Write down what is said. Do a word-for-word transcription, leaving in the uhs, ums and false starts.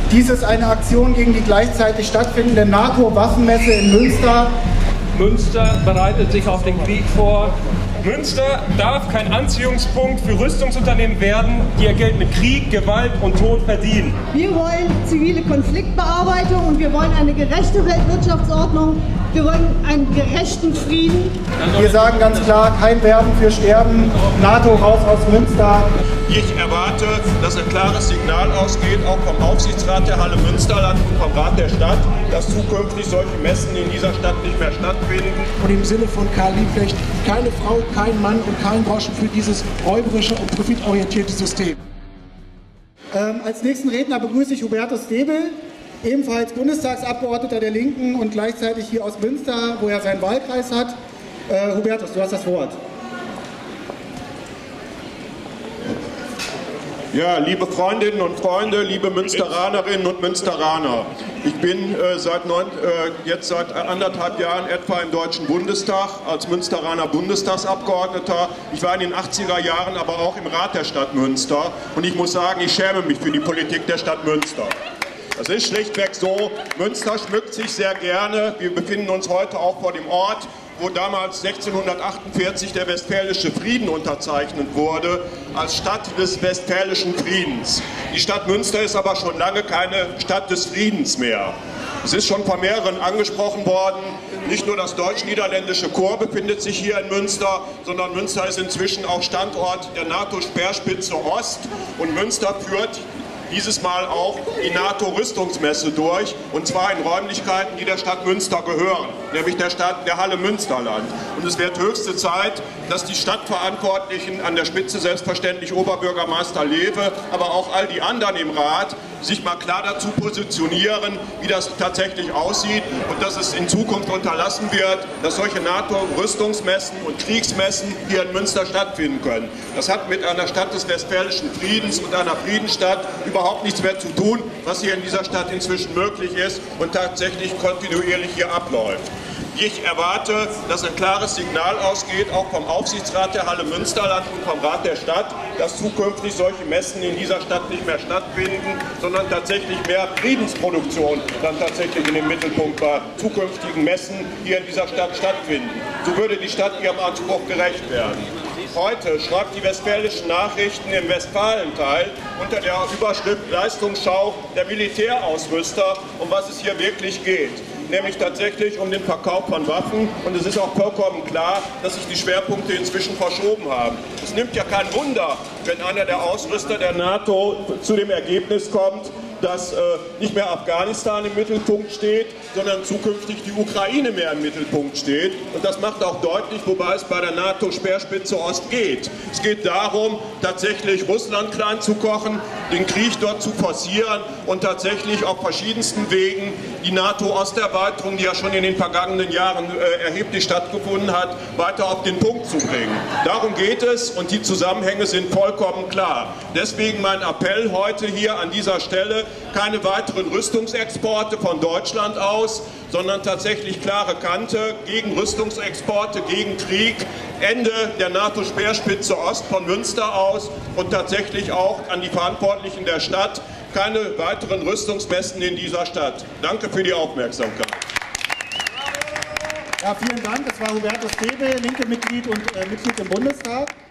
Dies ist eine Aktion gegen die gleichzeitig stattfindende NATO-Waffenmesse in Münster. Münster bereitet sich auf den Krieg vor. Münster darf kein Anziehungspunkt für Rüstungsunternehmen werden, die ihr Geld mit Krieg, Gewalt und Tod verdienen. Wir wollen zivile Konfliktbearbeitung und wir wollen eine gerechte Weltwirtschaftsordnung. Wir wollen einen gerechten Frieden. Wir sagen ganz klar, kein Werben für Sterben, NATO raus aus Münster. Ich erwarte, dass ein klares Signal ausgeht, auch vom Aufsichtsrat der Halle Münsterland und vom Rat der Stadt, dass zukünftig solche Messen in dieser Stadt nicht mehr stattfinden. Und im Sinne von Karl Liebknecht, keine Frau, kein Mann und kein Groschen für dieses räuberische und profitorientierte System. Ähm, als nächsten Redner begrüße ich Hubertus Debel, ebenfalls Bundestagsabgeordneter der Linken und gleichzeitig hier aus Münster, wo er seinen Wahlkreis hat. Äh, Hubertus, du hast das Wort. Ja, liebe Freundinnen und Freunde, liebe Münsteranerinnen und Münsteraner, ich bin äh, seit neun, äh, jetzt seit anderthalb Jahren etwa im Deutschen Bundestag als Münsteraner Bundestagsabgeordneter. Ich war in den achtziger Jahren aber auch im Rat der Stadt Münster und ich muss sagen, ich schäme mich für die Politik der Stadt Münster. Das ist schlichtweg so, Münster schmückt sich sehr gerne. Wir befinden uns heute auch vor dem Ort, wo damals sechzehnhundertachtundvierzig der Westfälische Frieden unterzeichnet wurde, als Stadt des Westfälischen Friedens. Die Stadt Münster ist aber schon lange keine Stadt des Friedens mehr. Es ist schon von mehreren angesprochen worden, nicht nur das deutsch-niederländische Korps befindet sich hier in Münster, sondern Münster ist inzwischen auch Standort der NATO-Speerspitze Ost und Münster führt dieses Mal auch die NATO-Rüstungsmesse durch, und zwar in Räumlichkeiten, die der Stadt Münster gehören, nämlich der Stadt der Halle Münsterland. Und es wird höchste Zeit, dass die Stadtverantwortlichen, an der Spitze selbstverständlich Oberbürgermeister Lewe, aber auch all die anderen im Rat, sich mal klar dazu positionieren, wie das tatsächlich aussieht und dass es in Zukunft unterlassen wird, dass solche NATO-Rüstungsmessen und Kriegsmessen hier in Münster stattfinden können. Das hat mit einer Stadt des Westfälischen Friedens und einer Friedensstadt überhaupt nichts mehr zu tun, was hier in dieser Stadt inzwischen möglich ist und tatsächlich kontinuierlich hier abläuft. Ich erwarte, dass ein klares Signal ausgeht, auch vom Aufsichtsrat der Halle Münsterland und vom Rat der Stadt, dass zukünftig solche Messen in dieser Stadt nicht mehr stattfinden, sondern tatsächlich mehr Friedensproduktion dann tatsächlich in den Mittelpunkt bei zukünftigen Messen hier in dieser Stadt stattfinden. So würde die Stadt ihrem Anspruch gerecht werden. Heute schreibt die Westfälischen Nachrichten im Westfalenteil unter der Überschrift Leistungsschau der Militärausrüster, um was es hier wirklich geht. Nämlich tatsächlich um den Verkauf von Waffen, und es ist auch vollkommen klar, dass sich die Schwerpunkte inzwischen verschoben haben. Es nimmt ja kein Wunder, wenn einer der Ausrüster der NATO zu dem Ergebnis kommt, dass äh, nicht mehr Afghanistan im Mittelpunkt steht, sondern zukünftig die Ukraine mehr im Mittelpunkt steht. Und das macht auch deutlich, wobei es bei der NATO-Speerspitze Ost geht. Es geht darum, tatsächlich Russland klein zu kochen, den Krieg dort zu forcieren und tatsächlich auf verschiedensten Wegen die NATO-Osterweiterung, die ja schon in den vergangenen Jahren äh, erheblich stattgefunden hat, weiter auf den Punkt zu bringen. Darum geht es, und die Zusammenhänge sind vollkommen klar. Deswegen mein Appell heute hier an dieser Stelle: keine weiteren Rüstungsexporte von Deutschland aus, sondern tatsächlich klare Kante gegen Rüstungsexporte, gegen Krieg, Ende der NATO-Speerspitze Ost von Münster aus und tatsächlich auch an die Verantwortlichen der Stadt: keine weiteren Rüstungsmessen in dieser Stadt. Danke für die Aufmerksamkeit. Ja, vielen Dank. Das war Hubertus Debel, linke Mitglied und äh, Mitglied im Bundestag.